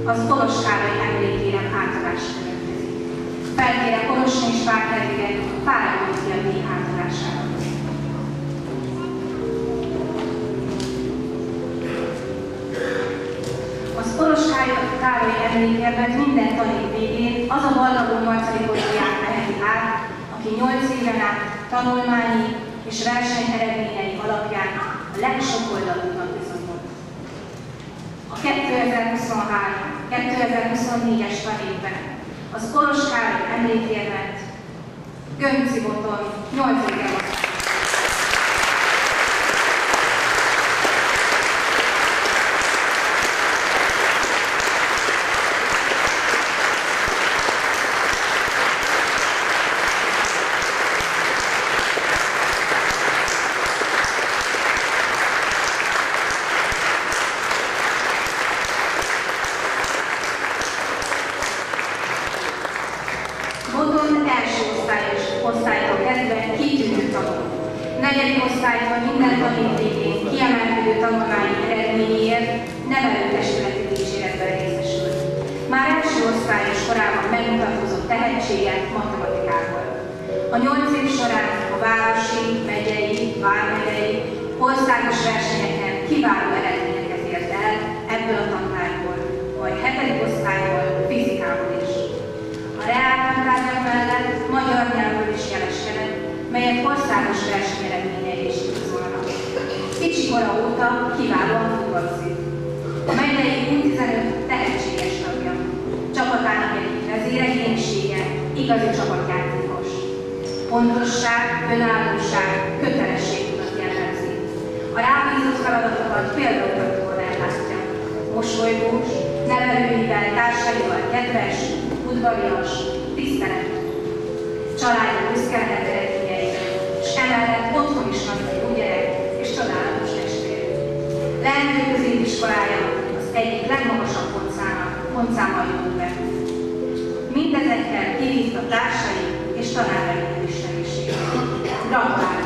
az Kolos Károly emlékére átadás következik. Felkére Kolosson és Várkerviget Fáraó fia díj átadására. Az Kolos Károly emlékérmet minden tanév végén az a ballagó marcalikos diák veheti át, aki 8 éven át tanulmányi és verseny eredményei alapján a legsokoldalúbbnak bizonyult. A 2023-2024-es tanévben az Kolos Károly emlékérmet Gönczi-Boton 8 éve osztály. Osztálytól kezdve kitűnő tanul. 4. osztálytól minden tanév végén kiemelkedő tanulmányi eredményéért nevelőtestületi dicséretben részesült. Már első osztályos korában megmutatkozott tehetsége matematikával. A 8 év során a városi, megyei, vármegyei, országos versenyeken kiváló eredményeket ért el ebből a tantárból, majd 7. osztályból fizikából is. A reáltantárgyak mellett magyar nyelvből is jeleskedett, melyek országos versenyeredményei is igazolnak. Kicsi kora óta kiválóan futballozik. A megyei U15 tehetséges tagja. Csapatának egyik vezéregyénisége igazi csapatjátékos. Pontosság, önállóság, kötelességtudat jellemzi. A rábízott feladatokat példautatóan ellátja. Mosolygós, nevelőivel, társaival kedves, udvarias, tiszteletű. Családja büszke lehet eredményeire, és emellett otthon is nagy jó gyerek és csodálatos testvér. Leendő középiskolája az egyik legmagasabb pontszámmal jött be. Mindezekkel kivívta társai és tanárai elismerését. Gratulálok!